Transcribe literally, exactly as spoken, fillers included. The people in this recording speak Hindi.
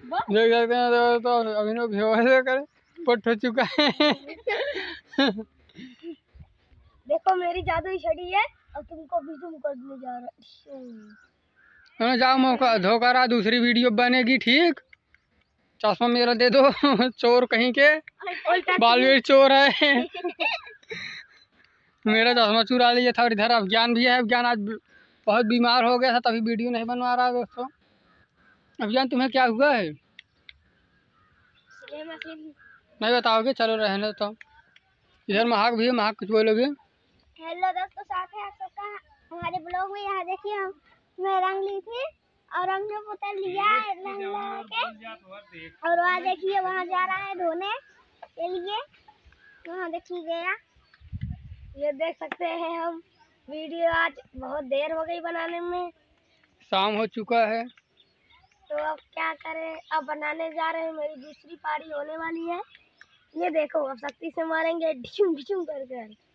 देख सकते हैं तो अभिनव बेहोश कर पट हो चुका है। देखो मेरी जादुई छड़ी है और तुमको भी तुम करने जा रहा है। जाओ मौका धोखा रहा, दूसरी वीडियो बनेगी ठीक। चश्मा मेरा दे दो। चोर कहीं के, बालवीर चोर है। मेरा चश्मा चुरा लिया था। और इधर अभिज्ञान भी है। अभिज्ञान आज बहुत बीमार हो गया था तभी वीडियो नहीं बनवा रहा दोस्तों। अभिज्ञान तुम्हें क्या हुआ है नहीं बताओगे? चलो रहने तो। इधर महाक भी है, महाक कुछ बोलोगे? हेलो दोस्तों, स्वागत है आप सबका हमारे ब्लॉग में। यहाँ देखिए हम मैं रंग ली थी और रंग ने पुतल लिया है रंग लगा के। और वहाँ देखिए वहाँ जा रहा है धोने के लिए। वहाँ देखिए गया, ये देख सकते हैं हम। वीडियो आज बहुत देर हो गई बनाने में, शाम हो चुका है तो अब क्या करें, अब बनाने जा रहे हैं। मेरी दूसरी पारी होने वाली है। ये देखो अब सख्ती से मारेंगे ढिचुम ढिचुम कर कर।